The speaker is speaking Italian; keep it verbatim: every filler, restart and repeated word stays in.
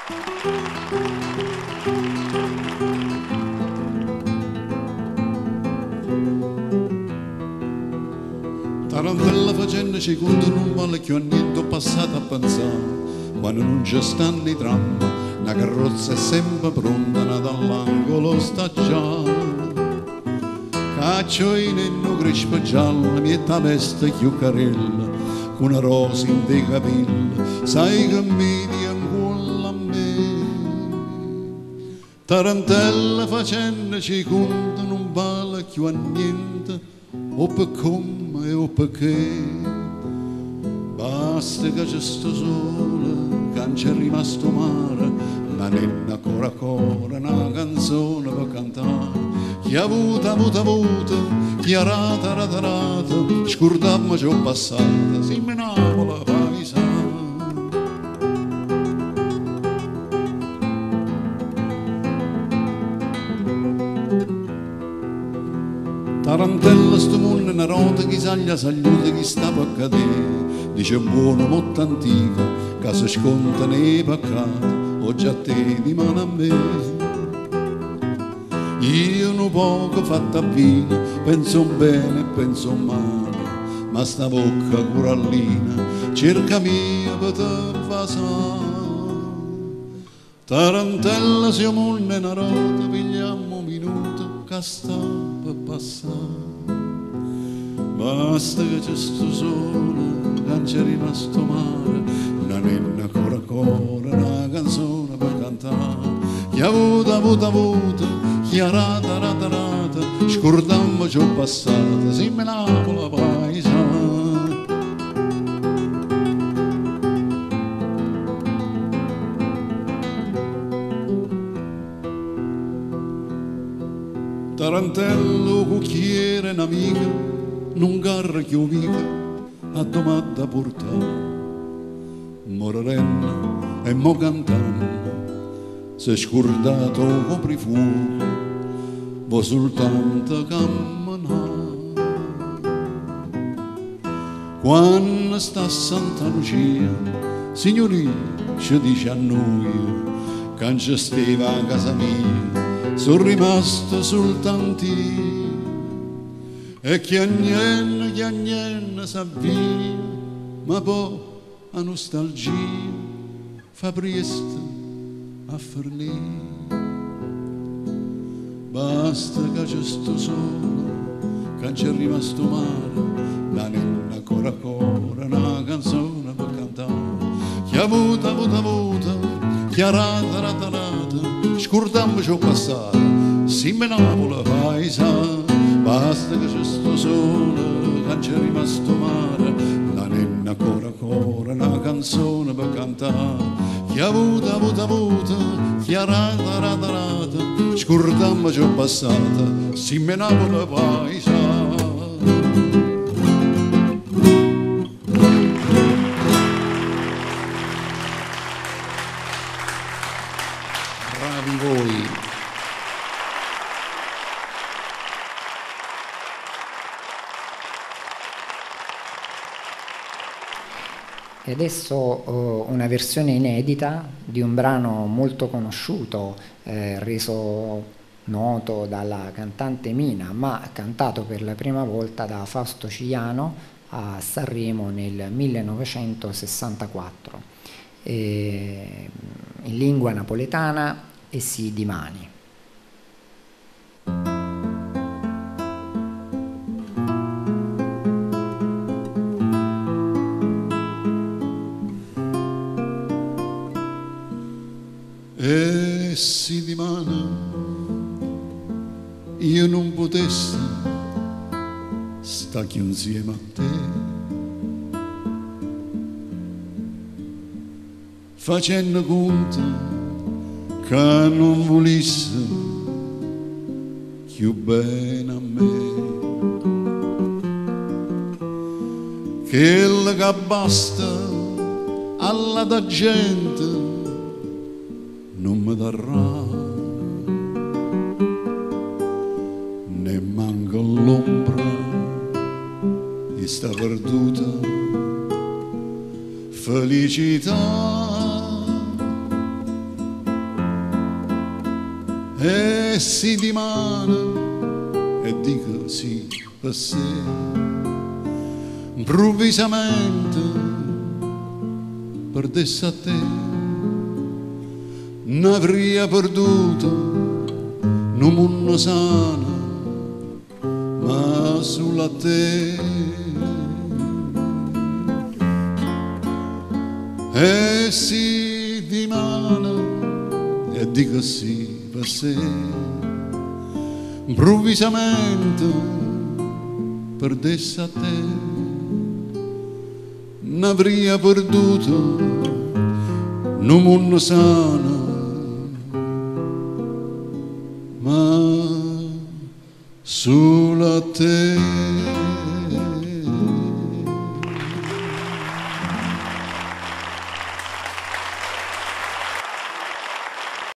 Tarantella facendoci conto non vale più a niente, ho passato a pensare quando non ci stanno i tram, la carrozza è sempre pronta, dall'angolo sta già. Caccio in un crespo giallo, mietta veste chiuccarella, con una rosa in dei capelli, sai che mi dia a me. Tarantella facendoci conto non vale più a niente, o per come o perché. Basta che c'è sto sole, che non c'è rimasto mare, ma nenna ancora ancora una canzone per cantare. Chi ha avuto, ha avuto, ha avuto, chi ha rata, rata, rata, scordammo ciò passato, si menava la paisa. Tarantella sto mondo è una rota, chi saglia saluta, chi stava a cadere. Dice un buono molto antico, che si sconta nei peccati, oggi a te di mano a me. Io un poco fatta vino, penso bene e penso male, ma sta bocca corallina cerca mia per te fasare. Tarantella siamo in una rota, pigliamo un minuto che sta per passare. Basta che c'è sto sole, che non c'è rimasto mare, una nenna ancora ancora, una canzone per cantare. Chi ha avuto, ha avuto, ha avuto, chi ha rata, rata, rata, scordammo ciò passato, si menava la paisa. Tarantello, cucchiere, un'amica, non garra che uvica, a domanda portare. Morendo e mo cantando, si è scordato coprifuoco, vuoi soltanto camminare. Quando sta a Santa Lucia, signorina, ci dice a noi, che non ci stava a casa mia, sono rimasto soltanto io. E chi agnenna, chi agnenna sa via, ma poi a nostalgia fa presto a fornire. Basta che c'è sto sole, che non c'è rimasto mare, la nenna ancora ancora, una canzone per cantare. Chi ha avuto, ha avuto, ha avuto, chi ha rata, rata, rata, scordammo ciò passato, si menava la paisa. Basta che c'è sto sole, che non c'è rimasto mare, la nenna ancora ancora, una canzone per cantare. Chi ha avuto, ha avuto, ha avuto, chi ha rata, rata, rata, scordammo ciò passato, si menava la paisa. Bravi voi. E adesso uh, una versione inedita di un brano molto conosciuto, eh, reso noto dalla cantante Mina, ma cantato per la prima volta da Fausto Cigliano a Sanremo nel millenovecentosessantaquattro, eh, in lingua napoletana e si di mani. E si di mano io non potessi stare insieme a te, facendo conto che non volesse più bene a me, che la che basta alla da gente non mi darà, ne manca l'ombra di sta perduta felicità. e si dimana e dico sì per sé. Improvvisamente perdesse a te, n'avrei perduto non munno sana, ma sulla te. E si dimana e dico sì per sé. Improvvisamente perdesse a te, n'avrei perduto non munno sana, ma sulla te.